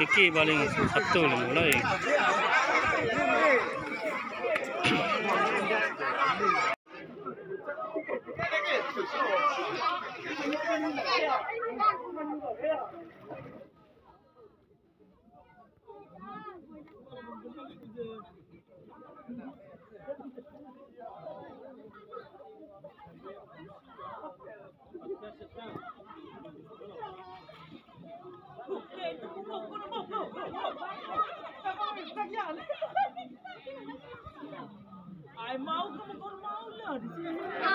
Iki paling Sabtu mulai. Ay mau kamu mau lah di sini.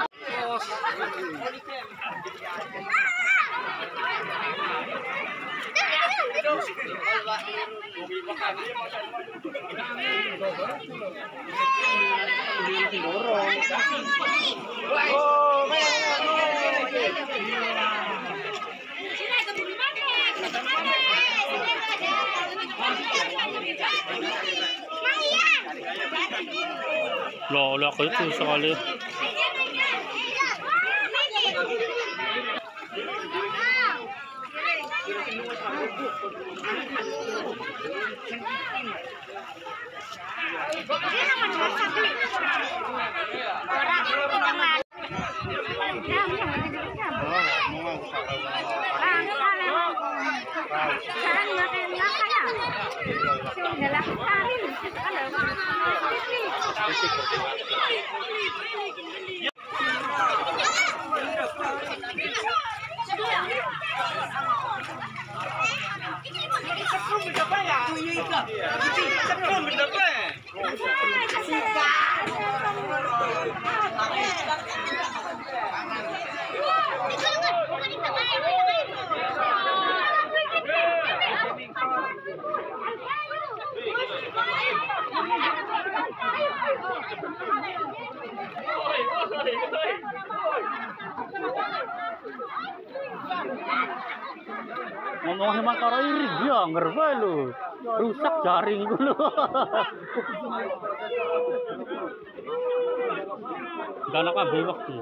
Lola ko ito sekali. Ngomong sama karo iri dia ngerba lu. Rusak jaring dulu. Ganak kabeh waktu.